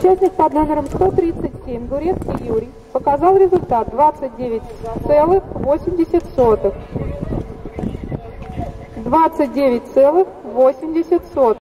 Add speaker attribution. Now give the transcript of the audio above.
Speaker 1: Участник под номером 137, Гурецкий Юрий, показал результат 29,80. 29,80.